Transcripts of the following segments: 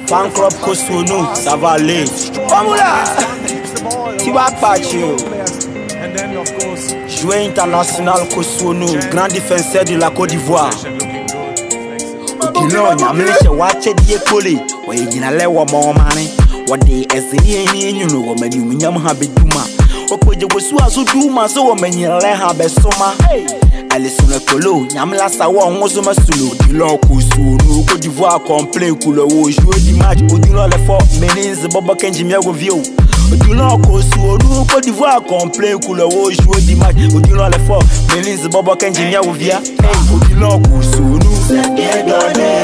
Fan club Kossounou, ça va aller. Vamos là. Tu vas partir. Joueur international Kossounou, grand défenseur de la Côte d'Ivoire. Odilon, Yamleche, watch the Ekole. Why you na lewa more money? What day as the you know, when you mean Yamhabituma. Okoje Wosua so Duma, so when you leha besoma. Alison Kolo, Yamla Sawa, Mosoma Sulu, Odilon Kossounou, Côte d'Ivoire, complain, Kulo, jouer du match, Odilon le fort, Ministère, Boba Kenjimia Review. Odilon Kossounou, Côte d'Ivoire, complain, Kulo, jouer du match, Odilon le fort, Ministère, Boba Kenjimia Review. Odilon Kossounou, c'est bien donné.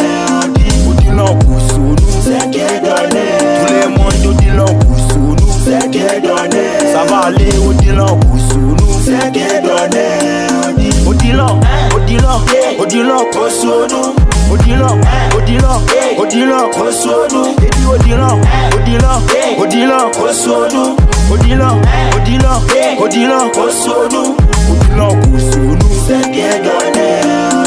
Odilon Kossounou, c'est bien donné. Tout le monde, Odilon Kossounou, c'est bien donné. Ça va aller, Odilon Kossounou, c'est bien donné. Odilon, Odilon, Odilon Kossounou, Odilon, Odilon, Odilon Kossounou, Odilon, Odilon, Odilon Kossounou, Odilon, Odilon, Odilon Kossounou, Odilon Kossounou, c'est bien donné.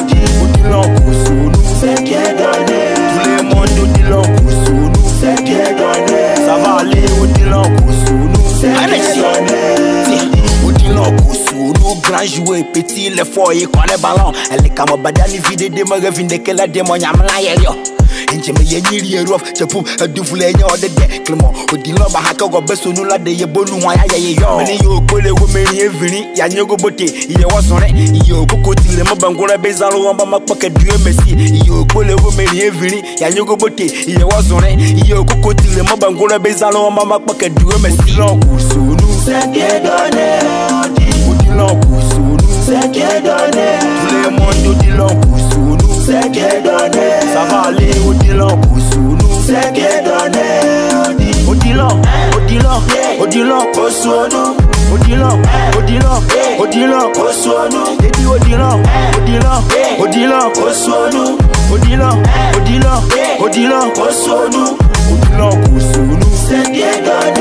Odilon Kossounou, c'est bien donné. Tout le monde Odilon Kossounou, c'est bien donné. Ça va aller, Odilon Kossounou, c'est bien donné. Odilon Kossounou, grand joueur, petit, le fort, il connaît le ballon. Elle est comme un badani vide de me revinde que la démon yamla yelio. Injeme yeniri rof, chepum, du voulait y avoir de Clément. Odilon Bahaka, Bessonou, la de Yebonu, yo. Many yo, Kole, women, Yevini, Yanyogo Bote, he was on it. Yo, Kokoti, le Mabangora Bezalo, Mama Pocket, du Messi. Yo, Kole, women, Yevini, Yanyogo Bote, he was on it. Yo, Kokoti, le Mabangora Bezalo, Mama Pocket, du Messi. Odilon Kossounou, c'est bien donné. Odilon Kossounou, c'est bien donné. Tout le monde, Odilon Kossounou, c'est bien donné. Ça va aller, Odilon Kossounou, c'est bien donné. Odilon, Odilon, Odilon Kossounou, Odilon, Odilon, Odilon Kossounou, Odilon, Odilon, Odilon Kossounou, Odilon, Odilon, Odilon Kossounou, Odilon Kossounou, c'est bien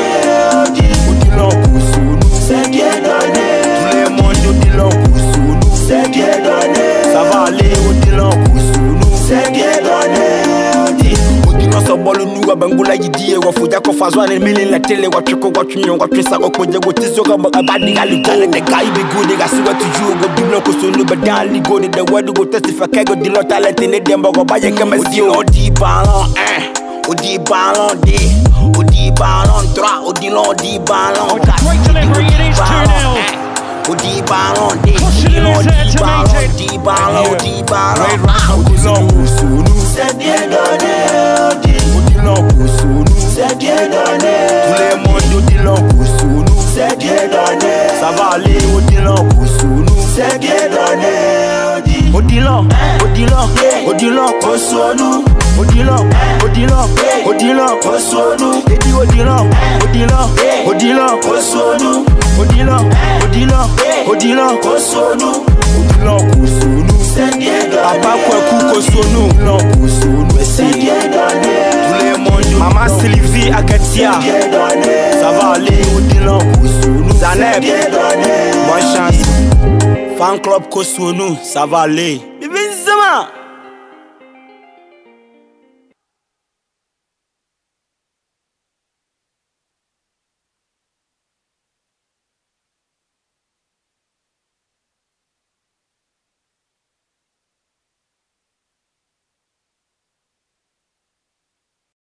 donné. Odilon Kossounou, c'est bien donné. Tout le monde, Odilon Kossounou, c'est bien donné. Ça va aller, Odilon Kossounou, c'est bien donné. Odilon so bolu nuwa bangula yidiye wa fuja ko fazwa ne mele la tele wa chiko wa chunyo wa pesa ko koje go tiso ko abadi gali go the guy be good they got see what to do go Odilon Kossounou but dali go the word go testify go Odilon talent ne dem go baye kemesi odi ballon odi ballon de odi ballon 3 Odilon di ballon 4 Odi ballon de Odilon di ballon di ballon Odilon Kossounou, c'est bien donné. Odilon Kossounou, c'est bien donné. Tout le monde Odilon Kossounou, c'est bien donné. Ça va aller, Odilon Kossounou, c'est bien donné. Odilon, Odilon, Odilon Kossounou, Odilon, Odilon, Odilon Kossounou, Odilon, Odilon, Odilon Kossounou, Odilon, Odilon, Odilon Kossounou, Odilon Kossounou, c'est bien donné. Papa Kwaku Kossounou, Odilon Kossounou, c'est bien donné. Tout le monde, Maman Sylvie Akatia, ça va aller, Odilon Kossounou, Zaneb, bonne chance. Fan club Kossounou, ça va aller. Bébé Zama.